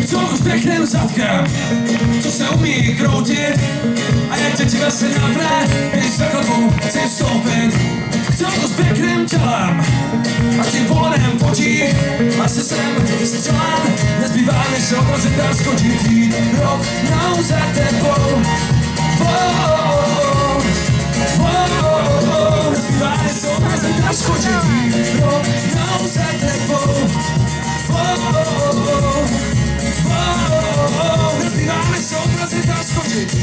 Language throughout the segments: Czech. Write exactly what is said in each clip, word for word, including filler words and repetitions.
Celku s pěkným zadkem, co se umí kroutit. A jak tě těle se napne, když za chodbu chci vstoupit. Celku s pěkným tělem a tím voleném v očích. A se sem střelem, nezbývá než se odrazit a skočit jít rovnou za tebou. Wow, wow, nezbývá než se odrazit a skočit jít rovnou za tebou. Wow, wow, nezbývá než se odrazit a skočit.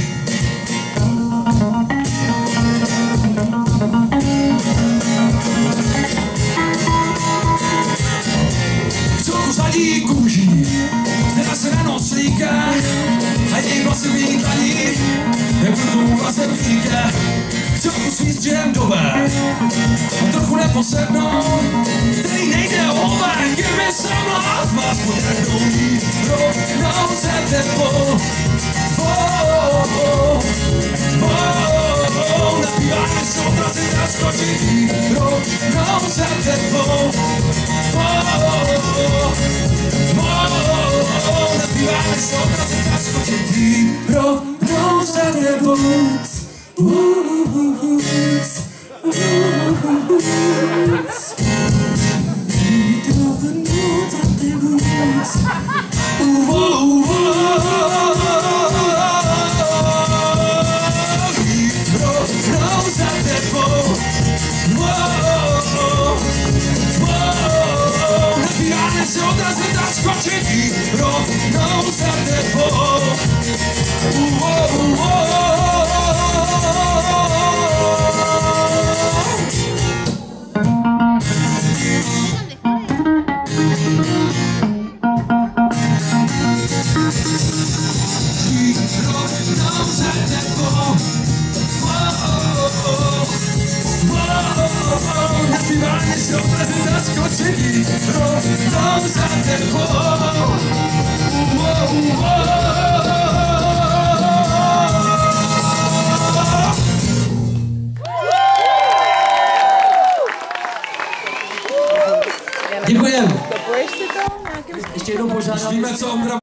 Celku sladí kůží, která se na nos slíká a její vlasy mý dlaní, jak budu vlasem vlíká. Celku svý střendové a trochu neposednou, který nejde o hlek, kdyby se mlád vás podjednou jít rovnou se tebou. Oh, oh, oh, nezbývá než se odrazit a skočit jít rovnou se tebou. Nezbývá než se odrazit a skočit jít rovnou za tebou. Jít rovnou za tebou. Jít rovnou za tebou. Nezbývá než se odrazit a skočit jít rovnou za tebou. Nezbývá než se odrazit a skočit jít rovnou za tebou. Děkujeme. Stopuješ si to? Ještě jednou požádám.